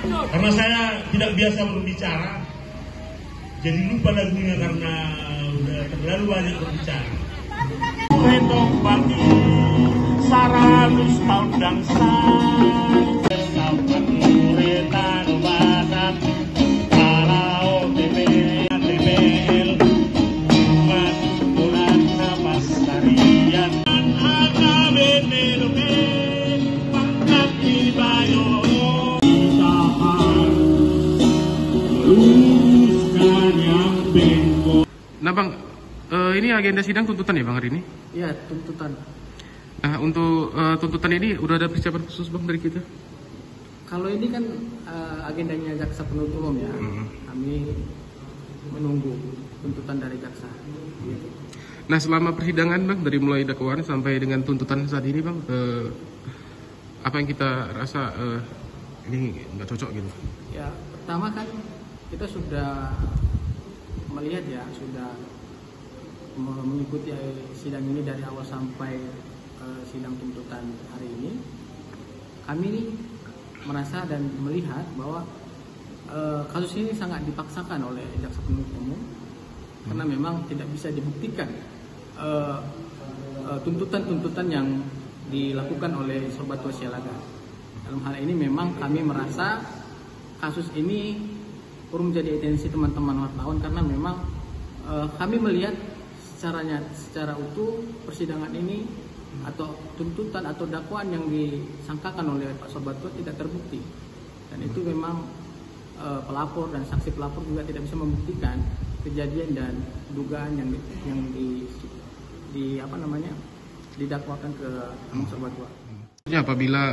Karena saya tidak biasa berbicara, jadi lupa lagunya karena udah terlalu banyak berbicara. Rendong bagi 100 tahun bangsa. Nah Bang, ini agenda sidang tuntutan ya Bang hari ini? Iya, tuntutan. Nah untuk tuntutan ini udah ada persiapan khusus Bang dari kita? Kalau ini kan agendanya jaksa penuntut umum ya, kami menunggu tuntutan dari jaksa. Nah selama persidangan Bang, dari mulai dakwaan sampai dengan tuntutan saat ini Bang, apa yang kita rasa ini nggak cocok gitu? Ya, pertama kan kita sudah melihat ya, sudah mengikuti sidang ini dari awal sampai sidang tuntutan hari ini. Kami merasa dan melihat bahwa kasus ini sangat dipaksakan oleh jaksa penuntut umum karena memang tidak bisa dibuktikan tuntutan-tuntutan yang dilakukan oleh Sobat Wasialaga. Dalam hal ini memang kami merasa kasus ini perlu menjadi atensi teman-teman wartawan karena memang kami melihat secara utuh persidangan ini atau tuntutan atau dakwaan yang disangkakan oleh Pak Sobat tidak terbukti, dan itu memang pelapor dan saksi pelapor juga tidak bisa membuktikan kejadian dan dugaan yang didakwakan ke Sobat. Ya apabila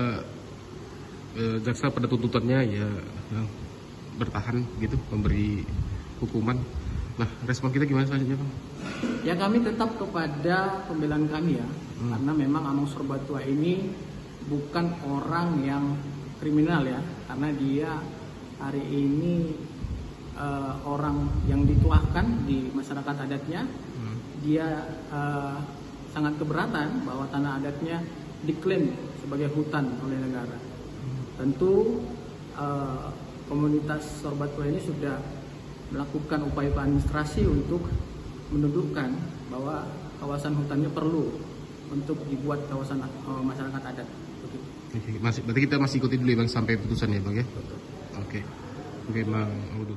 jaksa pada tuntutannya ya bertahan gitu, memberi hukuman. Nah, respon kita gimana selanjutnya, Bang? Ya kami tetap kepada pembelaan kami ya, karena memang Amang Sorbatua ini bukan orang yang kriminal ya, karena dia hari ini orang yang dituahkan di masyarakat adatnya. Dia sangat keberatan bahwa tanah adatnya diklaim sebagai hutan oleh negara. Tentu komunitas Sorbatua ini sudah melakukan upaya administrasi untuk menundukkan bahwa kawasan hutannya perlu untuk dibuat kawasan masyarakat adat. Oke, berarti kita masih ikuti dulu ya Bang sampai putusan ya Bang ya? Oke, Bang Audu.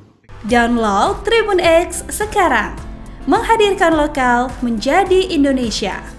Download Tribun X sekarang, menghadirkan lokal menjadi Indonesia.